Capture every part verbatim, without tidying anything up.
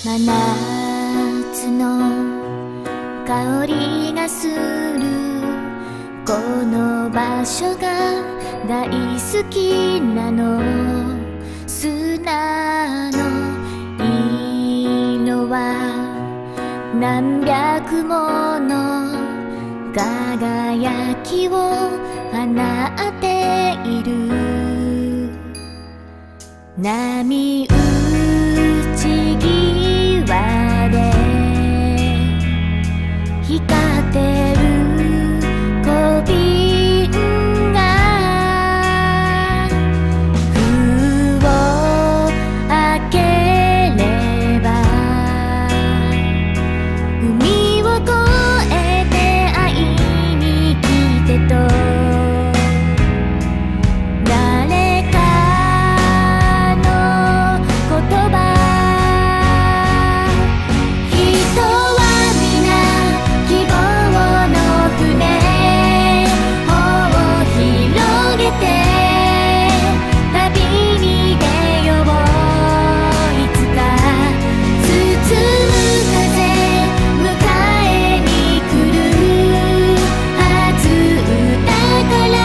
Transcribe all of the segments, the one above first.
真夏の香りがするこの場所が大好きなの。砂の色は何百もの輝きを放っている。波打ち際で光ってる小瓶が封を開ければ海を越えて会いに来てと誰かの言葉。人は皆希望の船を広げて旅に出よう。いつか包む風迎えに来るはずだから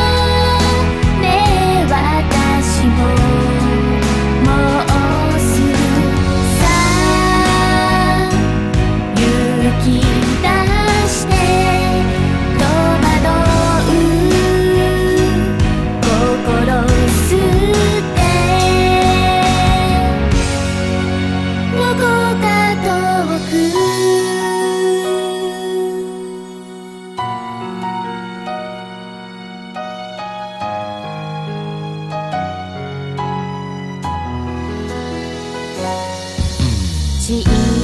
ね。私ももうすぐさ行き出して戸惑う心捨てどこか遠く。小